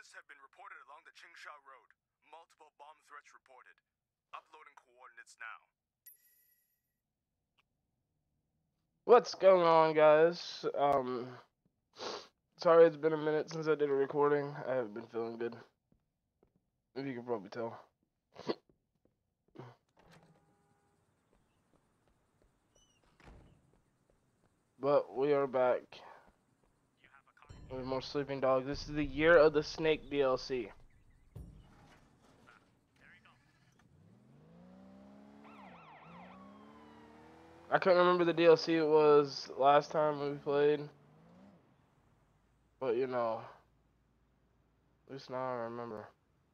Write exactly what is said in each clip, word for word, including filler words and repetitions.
Terrorists have been reported along the Qingsha Road. Multiple bomb threats reported. Uploading coordinates now. What's going on, guys? Um, sorry it's been a minute since I did a recording. I haven't been feeling good. If you can probably tell. But we are back with more Sleeping Dogs. This is the Year of the Snake D L C. I couldn't remember the D L C it was last time we played. But, you know, at least now I remember.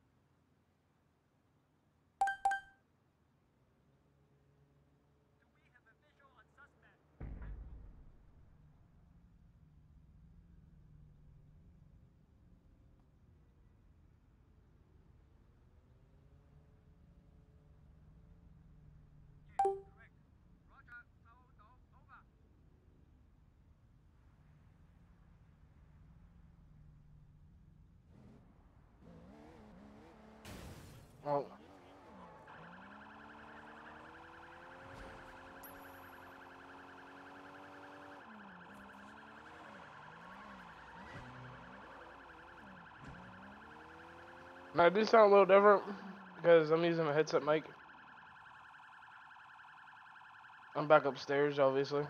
Oh. Now, I do sound a little different because I'm using a headset mic. I'm back upstairs, obviously.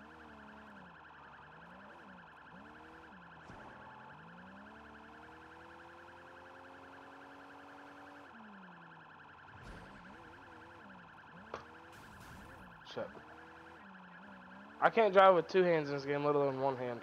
Shit. I can't drive with two hands in this game, let alone one hand.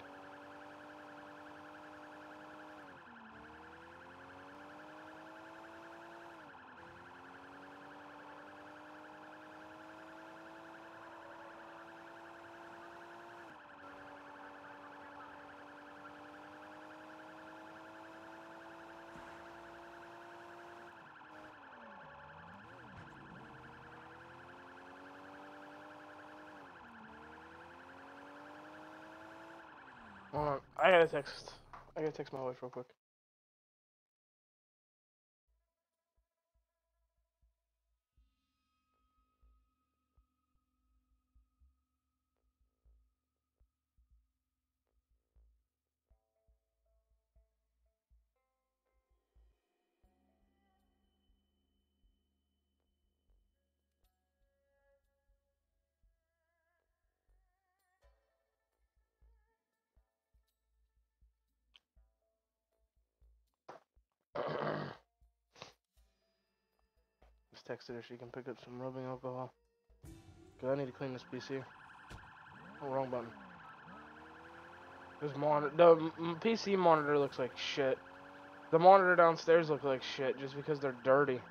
Hold on. I gotta text. I gotta text my wife real quick. Just texted her she can pick up some rubbing alcohol. Cause I need to clean this P C. Oh, wrong button. This monitor, the P C monitor looks like shit. The monitor downstairs look like shit just because they're dirty.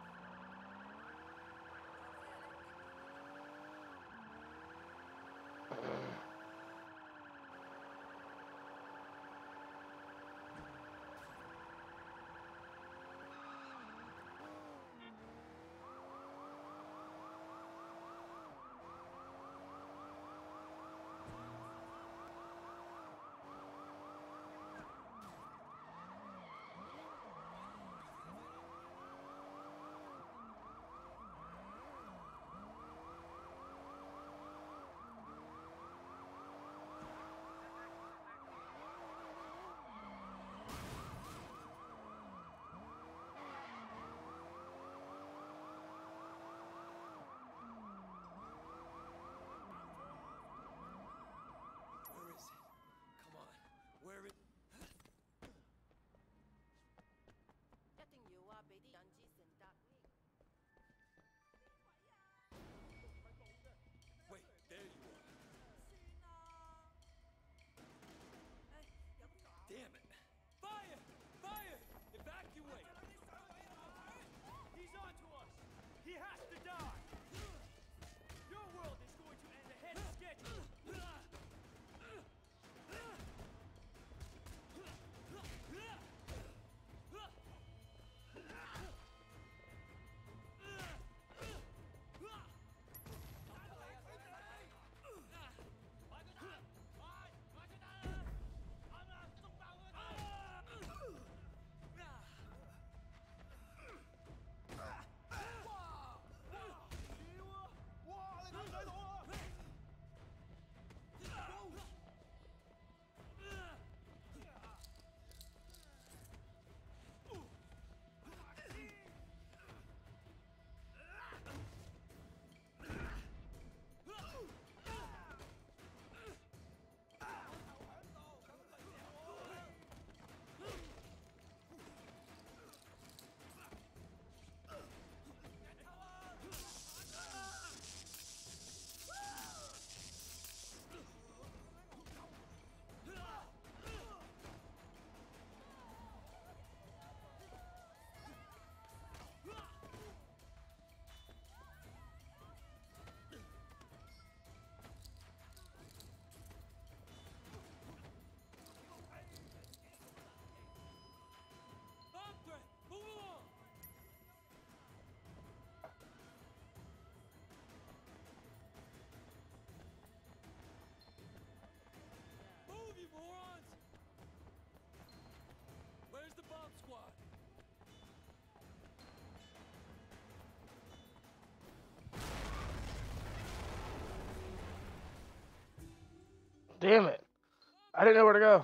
Damn it. I didn't know where to go.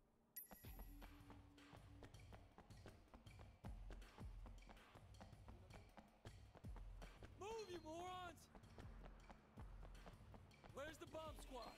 Move, you morons! Where's the bomb squad?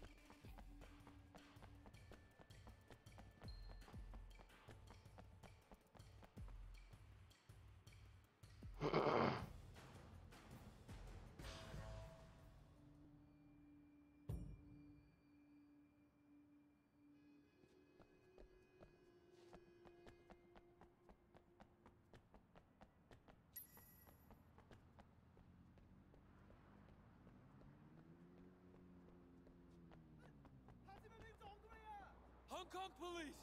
Hong Kong police!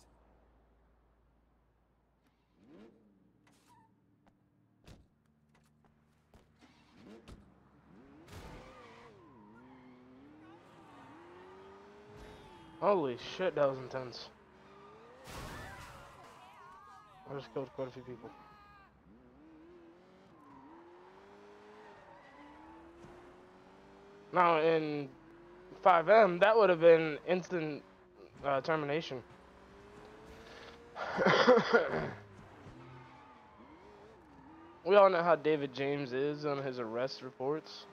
Holy shit, that was intense. I just killed quite a few people. Now, in five M, that would have been instant uh, termination. We all know how David James is on his arrest reports.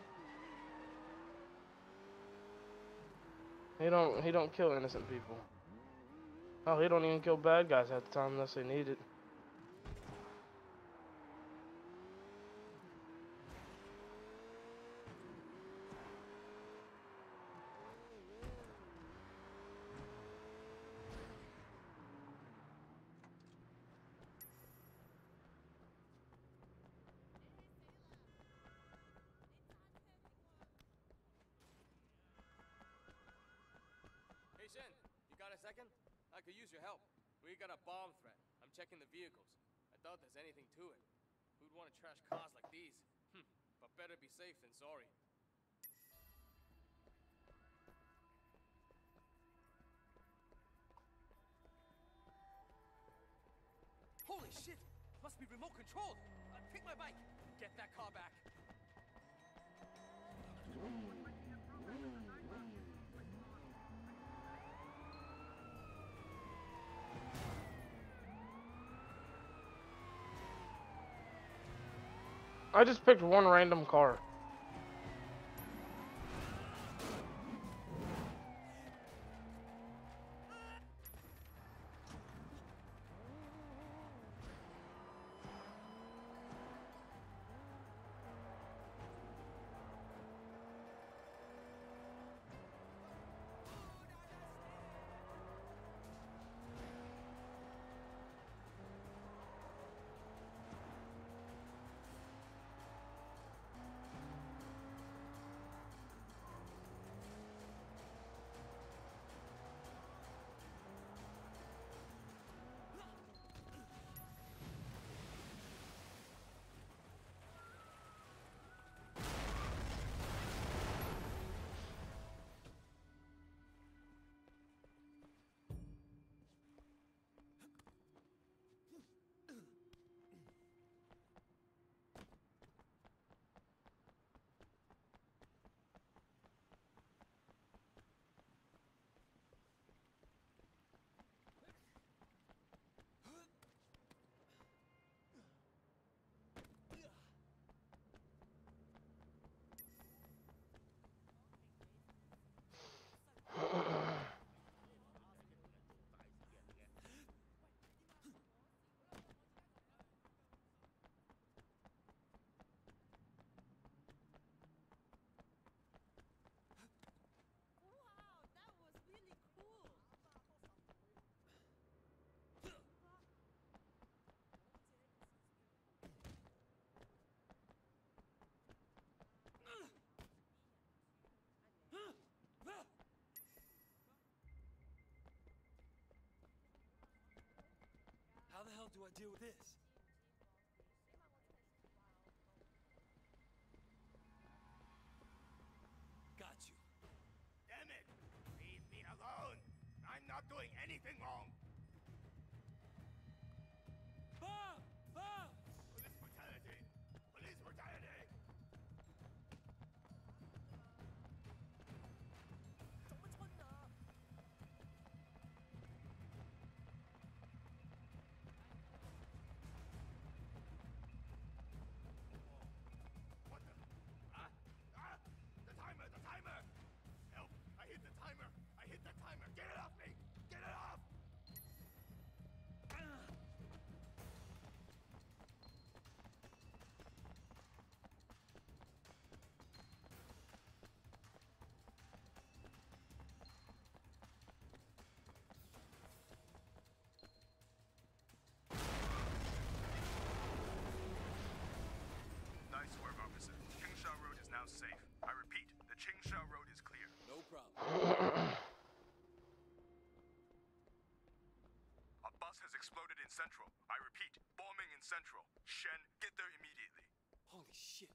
He don't he don't kill innocent people. Oh, he don't even kill bad guys at the time unless they need it. Hey Shen, you got a second? I could use your help. We got a bomb threat. I'm checking the vehicles. I doubt there's anything to it. Who'd want to trash cars like these? Hm, but better be safe than sorry. Holy shit! Must be remote controlled! Uh, take my bike! Get that car back! I just picked one random car. How the hell do I deal with this? Got you. Damn it! Leave me alone! I'm not doing anything wrong! Bomb! Bomb! Police brutality! Police brutality! A bus has exploded in Central. I repeat, bombing in Central. Shen, get there immediately. Holy shit.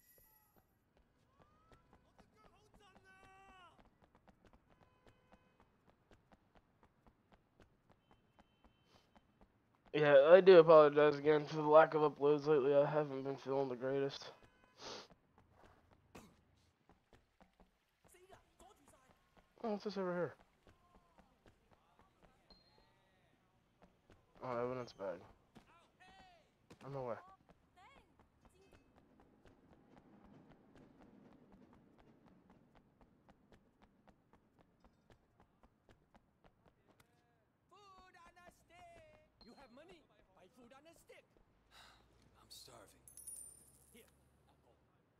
Yeah, I do apologize again for the lack of uploads lately. I haven't been feeling the greatest. Oh, what's this over here? Oh, evidence bag. On the way. Food on a stick. You have money? Buy food on a stick. I'm starving. Here, apple.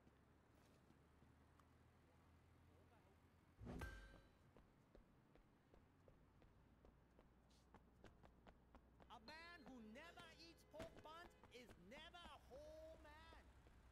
A man who never eats pork buns is never a whole man.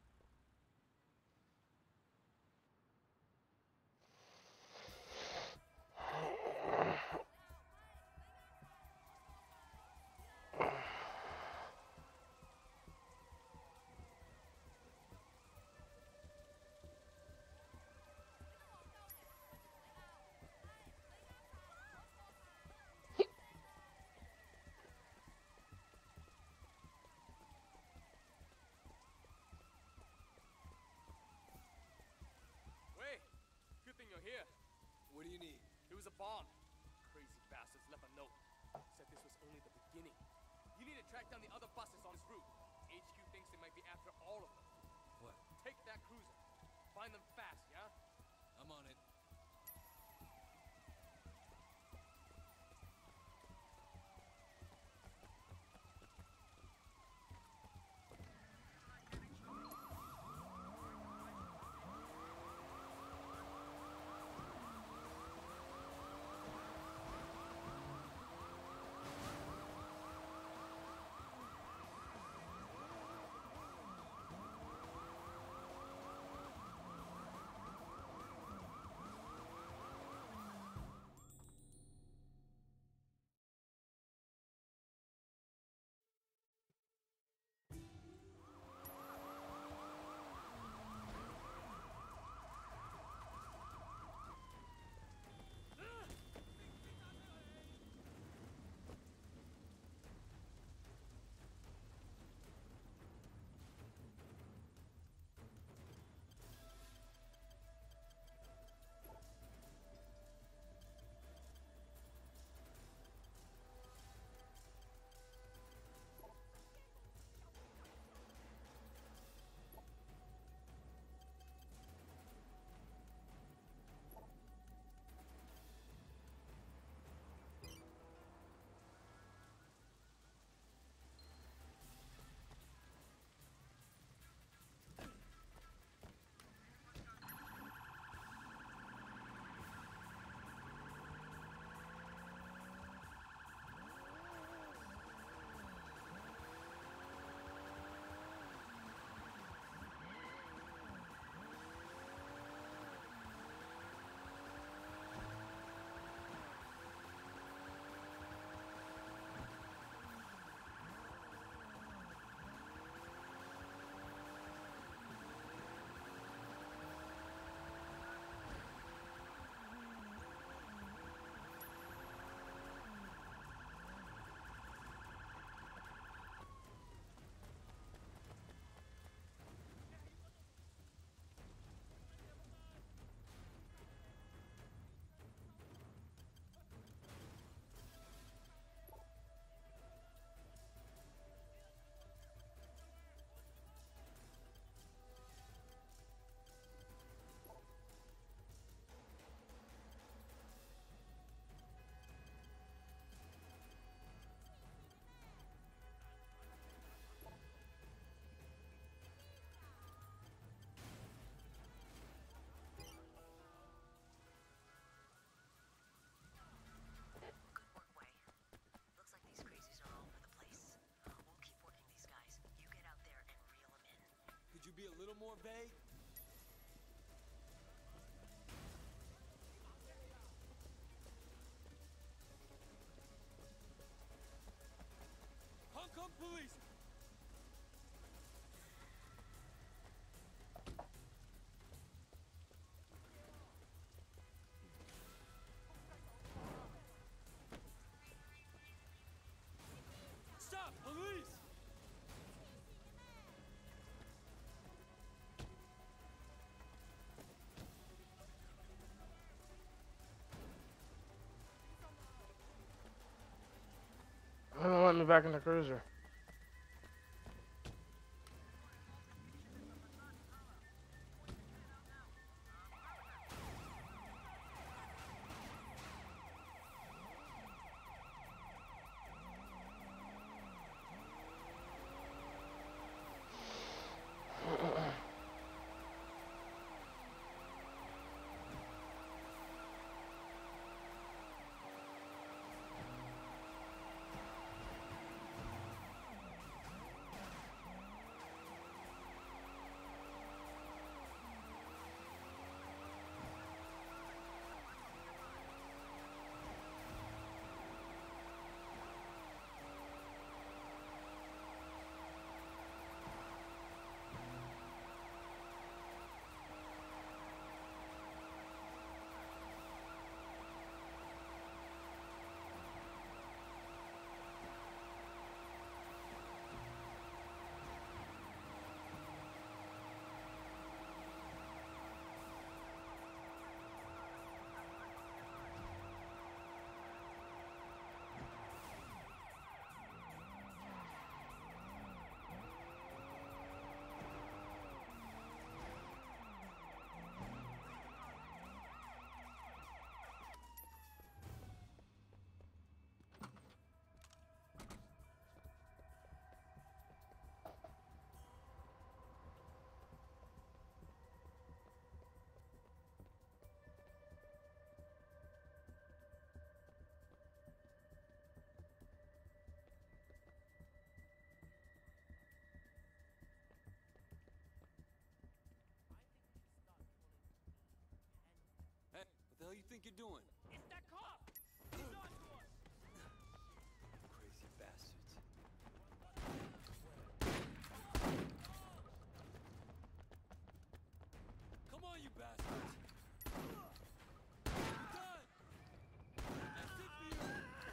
Wait, good thing you're here. What do you need? It was a bomb. Crazy bastards left a note. Said this was only the beginning. You need to track down the other buses on this route. H Q thinks they might be after all of them. What? Take that cruiser. Find them fast, yeah? I'm on it. Be a little more vague? back in the cruiser. Hey, what the hell you think you're doing? It's that cop! He's on to us! Crazy bastards. Come on, you bastards! You're done! That's it for you!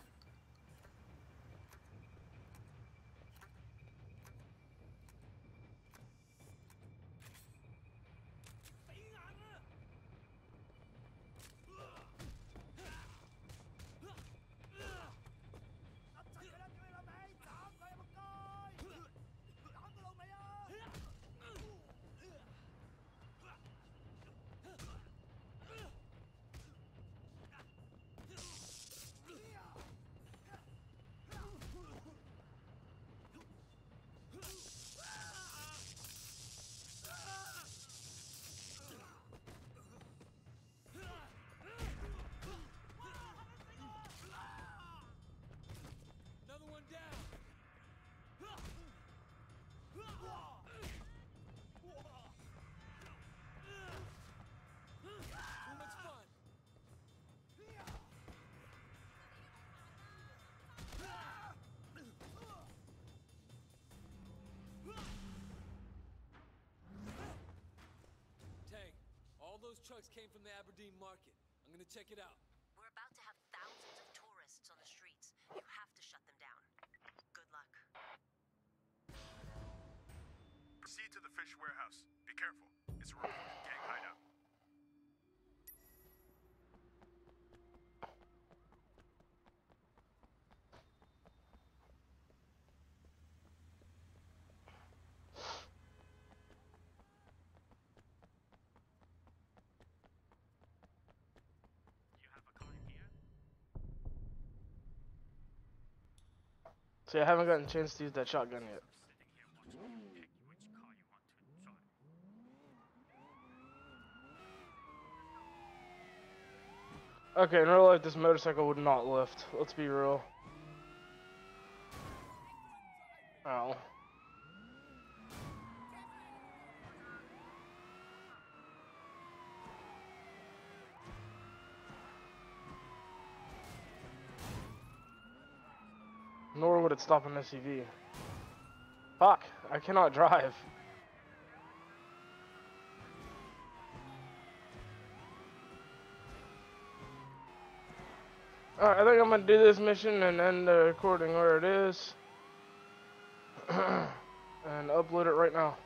Another one down! Too much fun! Tang, all those trucks came from the Aberdeen market. I'm gonna check it out. We're about to have thousands of tourists on the streets. You have to shut them down. Good luck. Proceed to the fish warehouse. Be careful. It's a reported gang hideout. You have a car in here? See, I haven't gotten a chance to use that shotgun yet. Sitting here watching you pick which car you want to drive. Okay, in real life, this motorcycle would not lift. Let's be real. Ow. Nor would it stop an S U V. Fuck, I cannot drive. Alright, I think I'm gonna do this mission and end the recording where it is. And upload it right now.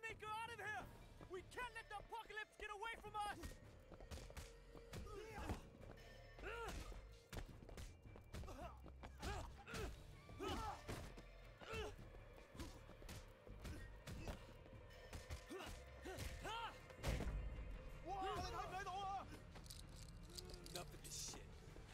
make her out of here! We can't let the apocalypse get away from us! Enough of this shit.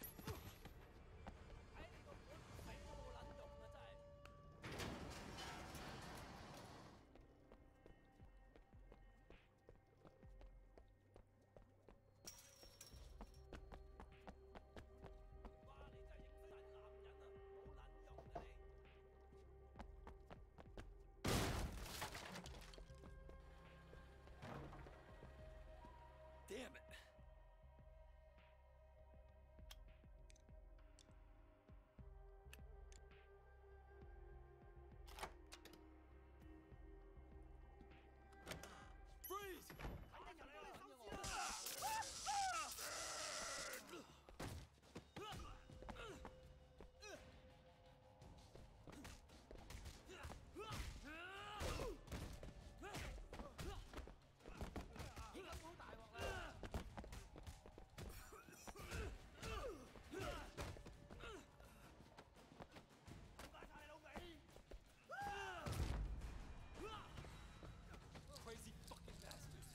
Damn it. Freeze! Crazy fucking bastards.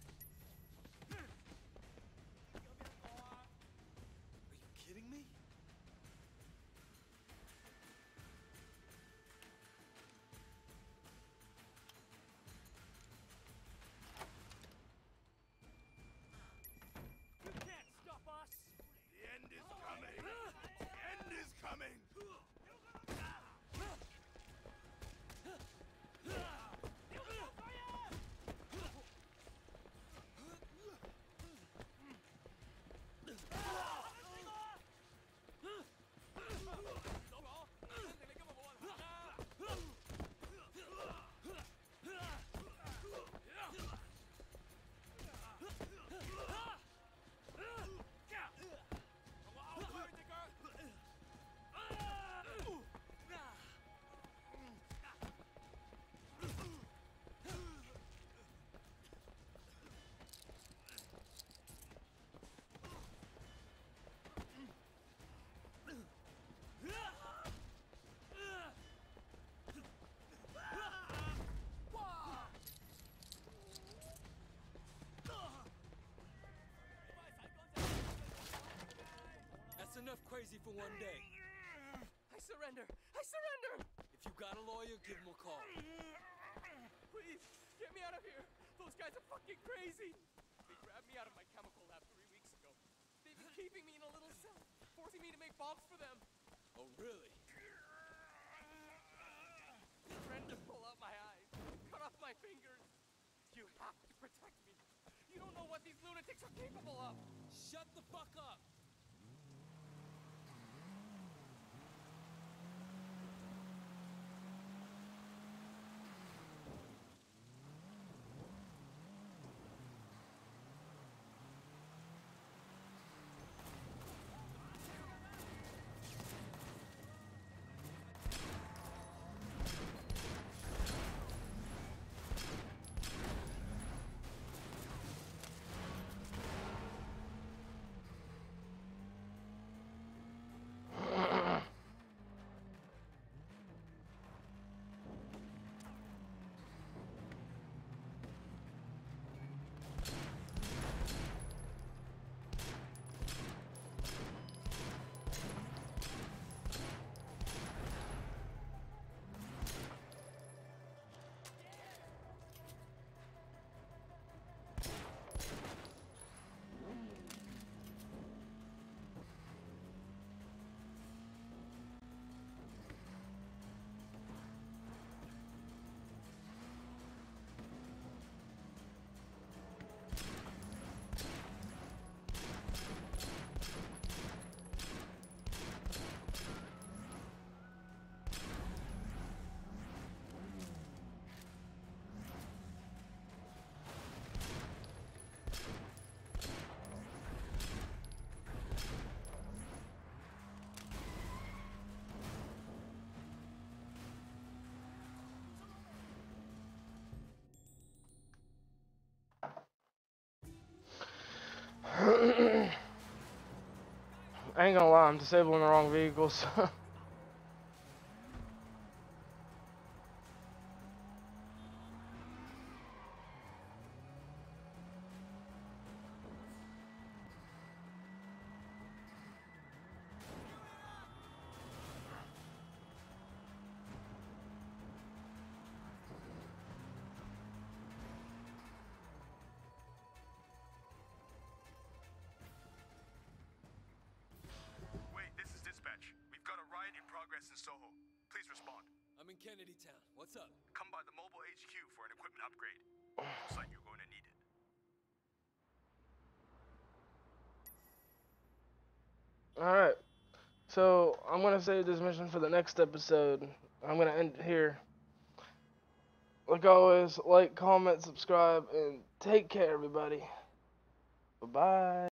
Are you kidding me? You can't stop us! The end is coming! The end is coming! That's enough crazy for one day. I surrender! I surrender! If you got a lawyer, give him a call. Please, get me out of here! Those guys are fucking crazy! They grabbed me out of my chemical lab three weeks ago. They've been keeping me in a little cell, forcing me to make bombs for them. Oh, really? Threatened to pull out my eyes, cut off my fingers. You have to protect me. You don't know what these lunatics are capable of. Shut the fuck up! I ain't gonna lie, I'm disabling the wrong vehicles. Wait, this is dispatch. We've got a riot in progress in Soho. Please respond. I'm in Kennedy Town. What's up? Come by the mobile H Q for an equipment upgrade. Looks like you're going to need it. Alright. So, I'm gonna save this mission for the next episode. I'm gonna end it here. Like always, like, comment, subscribe, and take care, everybody. Bye-bye.